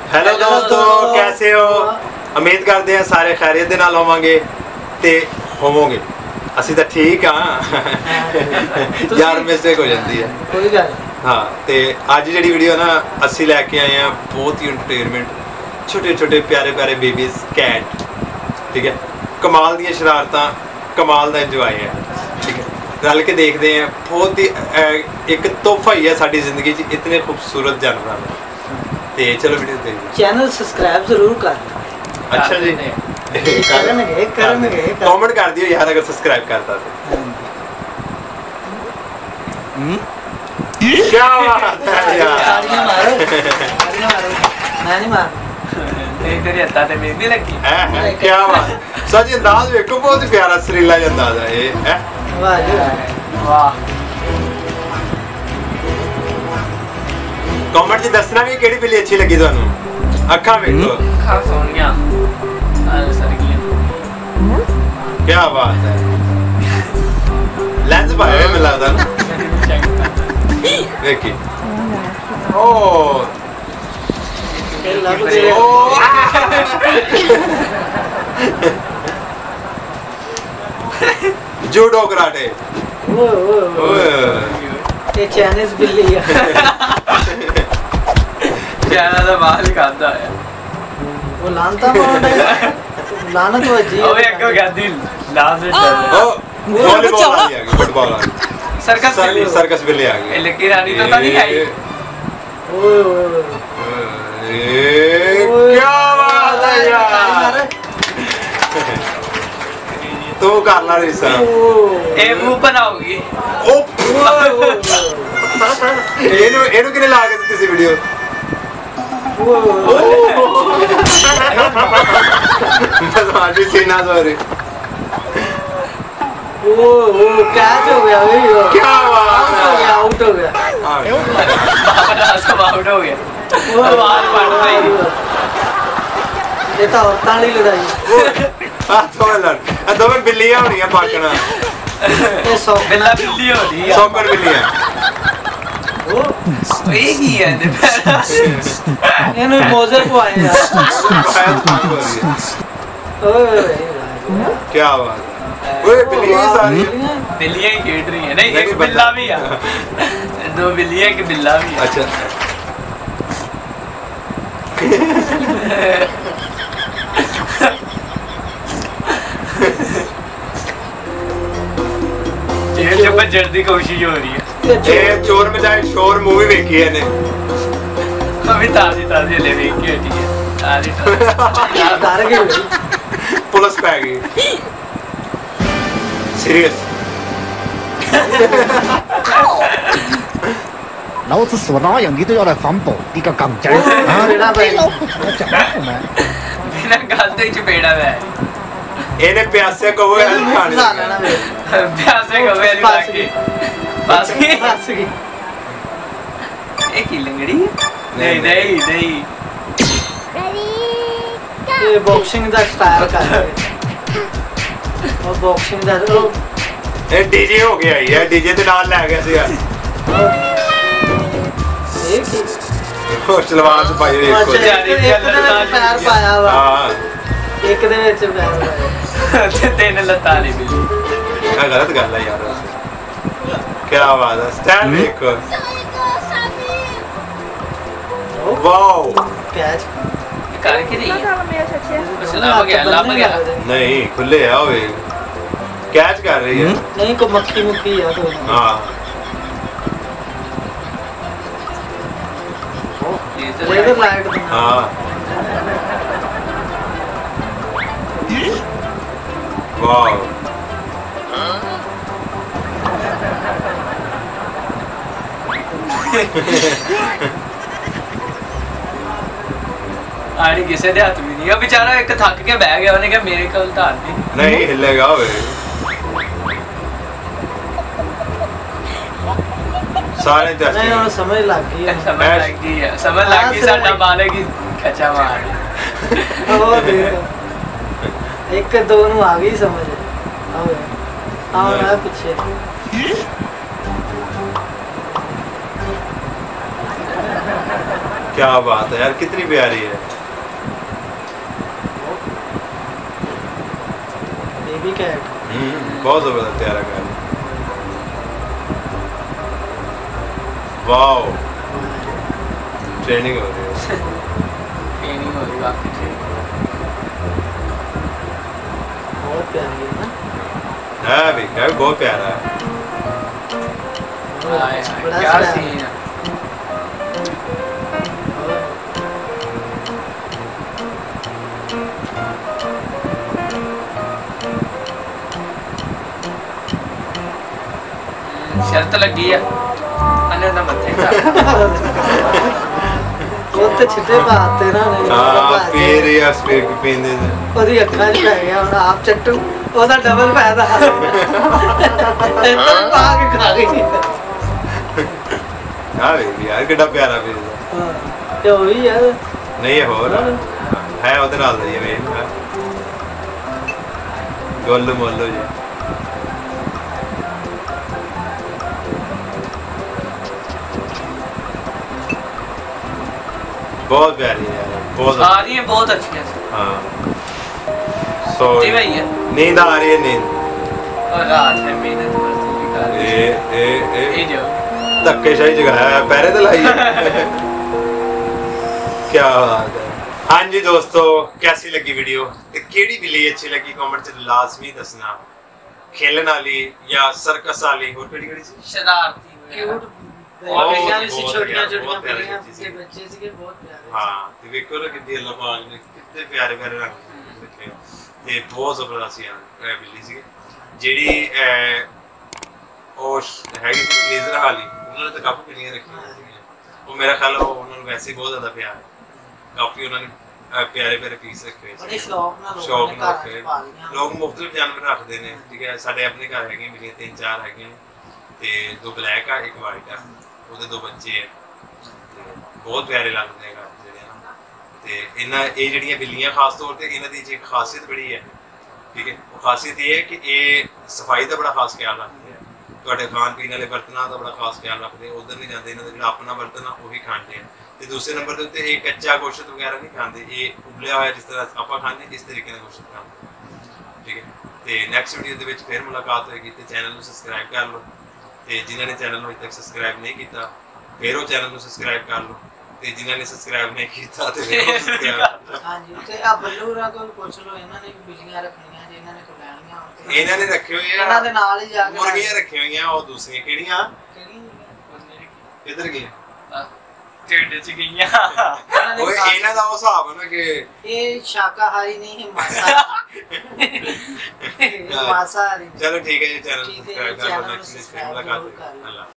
Hello दोस्तों, कैसे हो? उम्मीद करते हैं सारे खैरियत दे नाल होवांगे ते होवोगे। ਅਸੀਂ ਤਾਂ ठीक हाँ यार मिस्टेक हो जाती है कोई गल हाँ। तो अज जी वीडियो ना असी लैके आए हैं बहुत ही इंटरटेनमेंट, छोटे छोटे प्यारे प्यारे बेबीज कैट, ठीक है। कमाल दी शरारतां, कमाल दा इंजॉय है, ठीक है। रल के देखते हैं, बहुत ही एक तोहफा ही है साडी जिंदगी च इतने खूबसूरत जानवर हैं। तो चलो वीडियो देखते। चैनल सब्सक्राइब जरूर कर। अच्छा जी, करेंगे कमेंट कर दियो यार अगर सब्सक्राइब करता तो। क्या बात है यार, तालियां मारो मैं नहीं मार तेरी हत्था ते मेहंदी लगी है क्या बात। सच अंदाज देखो, बहुत ही प्यारा सरीला जिहा अंदाज है ये है। वाह जी वाह। कमेंट च दसना भी केड़ी बिल्ली अच्छी लगी तुहानू। अखां देखो, खा सोनिया सरगियां, क्या बात है। लेंस पाए हुए मिला था ना, देखी ओ लग गए जूडो कराटे। ये चाइनीज बिल्ली है चाइना दा बाहर खाता है वो लानता मार है लानत हो जी। ओए एक हो गया दिल लाल से ओ वॉलीबॉल आ गई, फुटबॉल आ गई, सर्कस बिल्ली आ गई। लेकिन रानी तो नहीं आई। क्या बात है यार, तू कर ला रिसा। ए मुंह बनाओगी ओ एनु किने ला के दित्ती सी वीडियो। मजाजी सीना सॉरी। वो कैच हो गया भाई। क्या बात है, आउट हो गया बाबा सब आउट हो गया। वो बाहर पड़ गई। ये तो औरतां वाली लड़ाई आ तो लड़ आ दो में बिल्लियां होनी है पाकना। ये सौ बिल्ला बिल्ली हो रही है। सौकर बिल्लियां वो एक ही है ने इन्हें मोज़र को आए यार। ओए क्या बात है। ओए बिल्लियां सारी बिल्लियां ही खेल रही है। नहीं, एक बिल्ला भी है। दो बिल्लियां एक बिल्ला भी है। अच्छा जेल से बचने की कोशिश हो रही है। ये चोर मचाए शोर मूवी देखी है ने अभी ताजी ताजी ले देख के हटी है। ताजी डर गई पुलिस पे आ गई सीरियस। 老子死哪样你都要来反驳，你个杠精！啊， बेड़ा भाई 你老婆我讲什么？ बिना गलती चपेड़ा है। ਇਹਨੇ ਪਿਆਸੇ ਕੋ ਇਹ ਖਾਣੇ फंसा लेना मेरे प्यासे का वेरी फंस लाके पास की फंस गई एक ही लंगड़ी है। नहीं नहीं नहीं ये बॉक्सिंग दा स्टाइल कर रहे और बॉक्सिंग दा ਇਹ ਡੀਜੇ ਹੋ ਗਿਆ ਇਹ ਡੀਜੇ ਦੇ ਨਾਲ ਲੈ ਗਿਆ ਸੀਗਾ। एक ही ਉਹ ਸਲਵਾਰ ਚ ਪਾਈ ਹੋਈ अच्छा, ਇੱਕੋ। एक दे विच पैर पाया हुआ ਹਾਂ एक दे विच पैर पाया तीन लत्ता नहीं मिली। ਇਹ ਗਲਤ ਗੱਲ ਹੈ ਯਾਰ ਵੈਸੇ। ਕੀ ਬਾਤ ਹੈ, ਸਟਾਈਲ ਦੇਖੋ। ਵਾਓ कैच कर के नहीं बस लाभ गया नहीं खुले है ओए कैच कर रही है। नहीं को मक्खी मुक्खी है तो हाँ लेजर लाइट हाँ वाओ आड़ी किसे दे हाथ भी नहीं। बेचारा एक थक के बह गया, उन्हें कहा मेरे को उतार दे। नहीं हिलेगा ओए। सारे नहीं और समझ लग गई है समझ लग गई है, समझ लग गई साडा बाले की खचा मार। ओ देख एक दो नु आ गई समझ आओ आओ मैं पीछे क्या बात है यार, कितनी प्यारी है। Baby cat. बहुत जबरदस्त प्यारा कैट। वाओ, ट्रेनिंग हो रही है। ट्रेनिंग हो रही है आपकी, ट्रेनिंग बहुत प्यारी है ना। है भी क्या, बहुत प्यारा है। बड़ा क्या प्यारा। सीन है। शर्त लगी है अने ना मथे का ਉਹ ਤੇ ਛਿੱਟੇ ਪਾਤੇ ਨਾ ਨੇ हाँ, पी रही है स्पीड की पीने से। ਉਹਦੀ ਅੱਖਾਂ 'ਚ ਪੈ ਗਿਆ ਹੁਣ ਆਪ ਚੱਟੂ ਉਹਦਾ ਡਬਲ ਫਾਇਦਾ ਇੱਧਰ ਪਾ ਕੇ ਖਾ ਗਈ हाँ भी यार, कितना प्यारा पीस है। ਹਾਂ ਤੇ ਉਹੀ ਯਾਰ नहीं है होर है ਉਹਦੇ ਨਾਲ ਦਾ ਹੀ ਹੈ ਮੇਨ ਗੋਲੂ ਮੋਲੂ ਜੀ। बहुत प्यारी है यार, बहुत सारी हैं बहुत अच्छी हैं। हाँ। सो जी भैया नींद आ रही है, नींद। और रात है मेहनत मजदूरी कर रही है। ये जो धक्केशाही जगह है, पैरे तो लाई है। क्या बात है। हाँ जी दोस्तों, कैसी लगी वीडियो ते केड़ी बिल्ली अच्छी लगी कमेंट च लाजमी दसना। खेलन वाली या सर्कस वाली, और केड़ी केड़ी सी शरारती क्यूट बहुत- बेबियां भी सी बहुत छोटियां प्यारी, छोटियां बहुत प्यारी बिल्लियां चीज़ ते है। बच्चे सीगे बहुत प्यारे हाँ ते देखो ना कितनी अल्लाह पाक ने कितने प्यारे प्यारे रंग रखे ते बहुत जबरदस्त यार बिल्ली सी जेड़ी ਉਹ ਹੈਗੀ ਸੀ ਲੇਜ਼ਰ ਵਾਲੀ, ਉਹਨਾਂ ਨੇ ਤਾਂ ਕਾਫੀ ਬਿੱਲੀਆਂ ਰੱਖੀਆਂ ਸੀਗੀਆਂ। ਉਹ ਮੇਰਾ ਖਿਆਲ ਉਹਨਾਂ ਨੂੰ ਵੈਸੇ ਹੀ ਬਹੁਤ ਜ਼ਿਆਦਾ ਪਿਆਰ ਹੈ, ਕਾਫੀ ਉਹਨਾਂ ਨੇ ਪਿਆਰੇ ਪਿਆਰੇ ਪੀਸ ਰੱਖੇ ਬੜੇ ਸੀ, ਸ਼ੌਕ ਨਾਲ ਸ਼ੌਕ ਲੋਕਾਂ ਨਾਲ ਨੇ ਰੱਖੇ। ਘਰ ਪਾ ਲਈਆਂ ਲੋਕ ਮੁxtਲਿਫ ਜਾਨਵਰ ਰੱਖਦੇ ਨੇ, ਠੀਕ ਹੈ। ਸਾਡੇ ਆਪਣੇ ਘਰ ਹੈਗੇ ਬਿੱਲੀਆਂ 3-4 ਹੈਗੀਆਂ ਤੇ 2 ਬਲੈਕ ਆ, 1 ਵਾਈਟ ਆ, ਉਹਦੇ 2 ਬੱਚੇ ਆ ਤੇ ਬਹੁਤ ਪਿਆਰੇ ਲੱਗਦੇ ਹੈਗਾ ਜਿਹੜੇ ਨਾ। ਤੇ ਇਹਨਾਂ ਇਹ ਜਿਹੜੀਆਂ ਬਿੱਲੀਆਂ ਖਾਸ ਤੌਰ ਤੇ ਇਹਨਾਂ ਦੀ ਇੱਕ ਖਾਸੀਅਤ ਬੜੀ ਹੈ, ਠੀਕ ਹੈ। ਉਹ ਖਾਸੀਅਤ ਇਹ ਹੈ ਕਿ ਇਹ ਸਫਾਈ ਦਾ ਬੜਾ ਖਾਸ ਖਿਆਲ ਰੱਖਦੇ ਆ, ਤੁਹਾਡੇ ਖਾਣ ਪੀਣ ਵਾਲੇ ਬਰਤਨਾਂ ਦਾ ਬੜਾ ਖਾਸ ਖਿਆਲ ਰੱਖਦੇ ਆ। ਉਧਰ ਨਹੀਂ ਜਾਂਦੇ, ਇਹਨਾਂ ਦਾ ਜਿਹੜਾ ਆਪਣਾ ਬਰਤਨ ਆ ਉਹੀ ਖਾਂਦੇ ਆ। ਤੇ ਦੂਸਰੇ ਨੰਬਰ ਦੇ ਉੱਤੇ ਇਹ ਕੱਚਾ ਗੋਸ਼ਤ ਵਗੈਰਾ ਨਹੀਂ ਖਾਂਦੇ, ਇਹ ਉਬਲਿਆ ਹੋਇਆ ਜਿਸ ਤਰ੍ਹਾਂ ਆਪਾਂ ਖਾਂਦੇ ਇਸ ਤਰੀਕੇ ਨਾਲ ਗੋਸ਼ਤ ਖਾਂਦੇ, ਠੀਕ ਹੈ। ਤੇ ਨੈਕਸਟ ਵੀਡੀਓ ਦੇ ਵਿੱਚ ਫਿਰ ਮੁਲਾਕਾਤ ਹੋਏਗੀ ਤੇ ਚੈਨਲ ਨੂੰ ਸਬਸਕ੍ਰਾਈਬ ਕਰ ਲਓ ਤੇ ਜਿਨ੍ਹਾਂ ਨੇ ਚੈਨਲ ਨੂੰ ਅਜੇ ਤੱਕ ਸਬਸਕ੍ਰਾਈਬ ਨਹੀਂ ਕੀਤਾ ਫਿਰ ਉਹ ਚੈਨਲ ਨੂੰ ਸਬਸਕ੍ਰਾਈਬ ਕਰ ਲਓ ਤੇ ਜਿਨ੍ਹਾਂ ਨੇ ਸਬਸਕ੍ਰਾਈਬ ਨਹੀਂ ਕੀਤਾ ਤੇ ਫਿਰ ਉਹ ਸਬਸਕ੍ਰਾਈਬ ਕਰ ਲਓ। ਹਾਂਜੀ ਤੇ ਆ ਬੱਲੂਰਾ ਕੋਲ ਪੁੱਛ ਲਓ, ਇਹਨਾਂ ਨੇ ਵੀ ਬਿੱਲੀਆਂ ਰੱਖਣੀਆਂ ਜੇ ਇਹਨਾਂ ਨੇ ਕੋਈ ਲੈਣੀਆਂ ਹੋਣ ਤੇ ਇਹਨਾਂ ਨੇ ਰੱਖੇ ਹੋਏ ਆ, ਇਹਨਾਂ ਦੇ ਨਾਲ ਹੀ ਜਾ ਕੇ ਮੁਰਗੀਆਂ ਰੱਖੀਆਂ ਹੋਈਆਂ, ਉਹ ਦੂਸਰੀਆਂ ਕਿਹੜੀਆਂ ਕਿਹੜੀ ਕਿੱਧਰ ਗਈਆਂ? ਢਿੱਡ ਚ ਗਈਆਂ। ਇਹਨਾਂ ਨੇ ਓਏ ਖਾਸ- ਇਹਨਾਂ ਦਾ ਉਹ ਹਿਸਾਬ ਹੈ ਨਾ ਕਿ ਇਹ ਸ਼ਾਕਾਹਾਰੀ ਨਹੀਂ ਹੈ, ਮਾਸਾਹਾਰੀ। ਚਲੋ ਠੀਕ ਹੈ ਜੀ, ਚੈਨਲ ਠੀਕ ਹੈ ਜੀ, ਸਬਸਕ੍ਰਾਈਬ ਕਰ ਚੈਨਲ ਲਓ। ਨੂੰ ਨੈਕਸਟ subscribe ਮੁਲਾਕਾਤ ਜ਼ਰੂਰ ਕਰ ਹੋਏਗੀ। ਲਓ। ਅੱਲਾ